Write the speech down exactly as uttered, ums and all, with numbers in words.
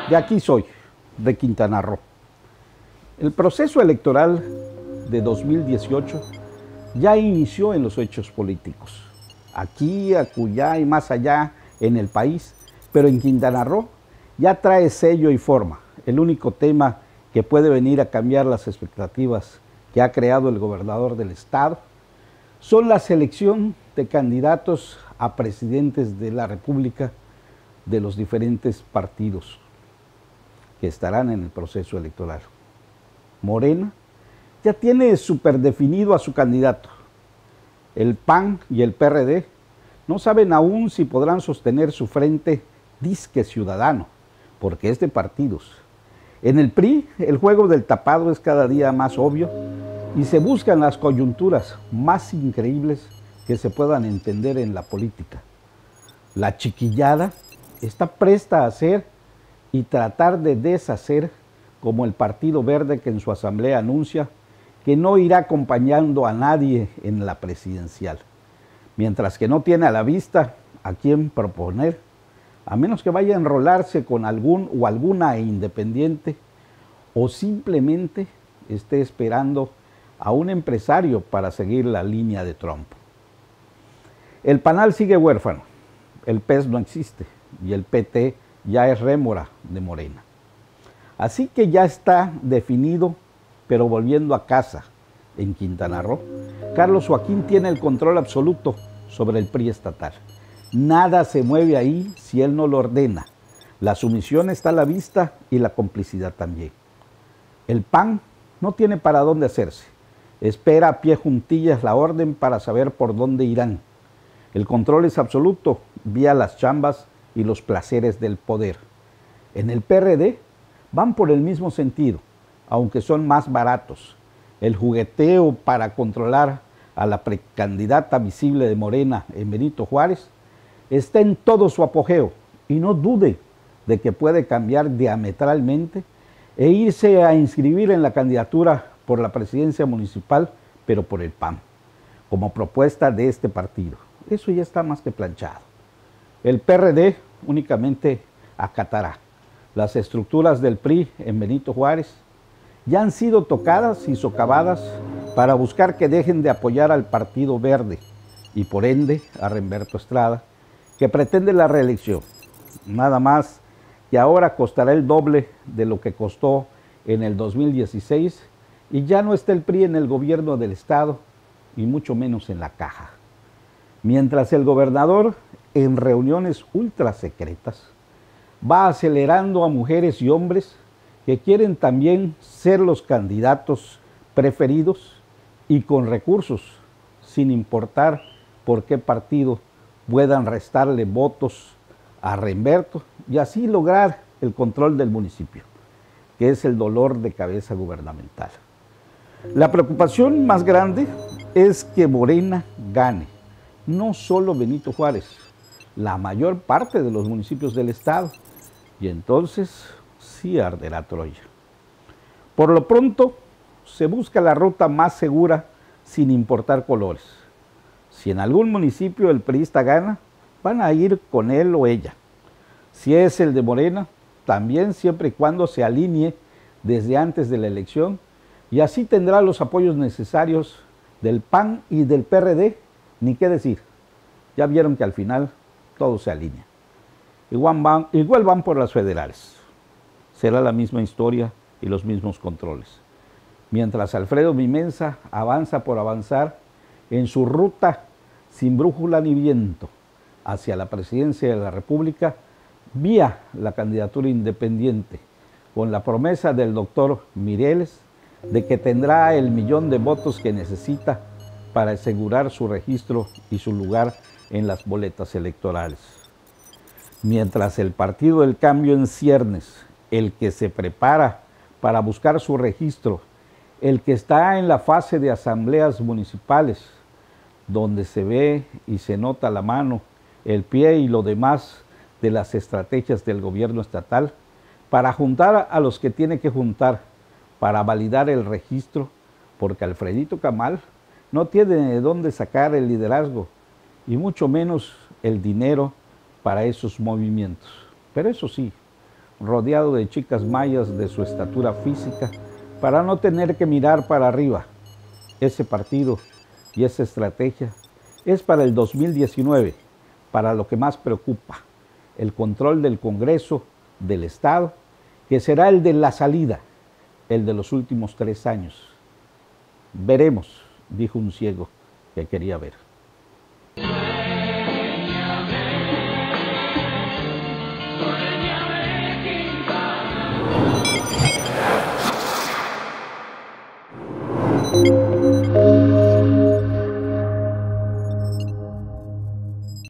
De aquí soy, de Quintana Roo. El proceso electoral de dos mil dieciocho ya inició en los hechos políticos. Aquí, acullá y más allá en el país, pero en Quintana Roo ya trae sello y forma. El único tema que puede venir a cambiar las expectativas que ha creado el gobernador del estado son la selección de candidatos a presidentes de la República de los diferentes partidos que estarán en el proceso electoral. Morena ya tiene súper definido a su candidato. El P A N y el P R D no saben aún si podrán sostener su frente disque ciudadano, porque es de partidos. En el P R I, el juego del tapado es cada día más obvio y se buscan las coyunturas más increíbles que se puedan entender en la política. La chiquillada está presta a hacer y tratar de deshacer, como el Partido Verde, que en su asamblea anuncia que no irá acompañando a nadie en la presidencial, mientras que no tiene a la vista a quién proponer, a menos que vaya a enrolarse con algún o alguna independiente, o simplemente esté esperando a un empresario para seguir la línea de Trump. El Panal sigue huérfano, el P E S no existe y el P T ya es rémora de Morena. Así que ya está definido, pero volviendo a casa, en Quintana Roo, Carlos Joaquín tiene el control absoluto sobre el P R I estatal. Nada se mueve ahí si él no lo ordena. La sumisión está a la vista y la complicidad también. El P A N no tiene para dónde hacerse. Espera a pie juntillas la orden para saber por dónde irán. El control es absoluto vía las chambas y los placeres del poder. En el P R D van por el mismo sentido, aunque son más baratos. El jugueteo para controlar a la precandidata visible de Morena, en Benito Juárez, está en todo su apogeo y no dude de que puede cambiar diametralmente e irse a inscribir en la candidatura por la presidencia municipal, pero por el P A N, como propuesta de este partido. Eso ya está más que planchado. El P R D únicamente acatará. Las estructuras del P R I en Benito Juárez ya han sido tocadas y socavadas para buscar que dejen de apoyar al Partido Verde y por ende a Remberto Estrada, que pretende la reelección. Nada más que ahora costará el doble de lo que costó en el dos mil dieciséis y ya no está el P R I en el gobierno del estado y mucho menos en la caja. Mientras el gobernador, en reuniones ultra secretas, va acelerando a mujeres y hombres que quieren también ser los candidatos preferidos y con recursos, sin importar por qué partido puedan restarle votos a Remberto y así lograr el control del municipio, que es el dolor de cabeza gubernamental. La preocupación más grande es que Morena gane, no solo Benito Juárez, la mayor parte de los municipios del estado, y entonces sí arderá Troya. Por lo pronto, se busca la ruta más segura sin importar colores. Si en algún municipio el priista gana, van a ir con él o ella. Si es el de Morena, también siempre y cuando se alinee desde antes de la elección, y así tendrá los apoyos necesarios del P A N y del P R D, ni qué decir. Ya vieron que al final todo se alinea. Igual van, igual van por las federales. Será la misma historia y los mismos controles. Mientras Alfredo Vimensa avanza por avanzar en su ruta sin brújula ni viento hacia la presidencia de la República, vía la candidatura independiente, con la promesa del doctor Mireles de que tendrá el millón de votos que necesita para asegurar su registro y su lugar en las boletas electorales. Mientras el Partido del Cambio en ciernes, el que se prepara para buscar su registro, el que está en la fase de asambleas municipales, donde se ve y se nota la mano, el pie y lo demás de las estrategias del gobierno estatal, para juntar a los que tiene que juntar, para validar el registro, porque Alfredito Camal no tiene de dónde sacar el liderazgo, y mucho menos el dinero para esos movimientos. Pero eso sí, rodeado de chicas mayas de su estatura física, para no tener que mirar para arriba. Ese partido y esa estrategia es para el dos mil diecinueve, para lo que más preocupa, el control del Congreso, del Estado, que será el de la salida, el de los últimos tres años. Veremos, dijo un ciego que quería ver.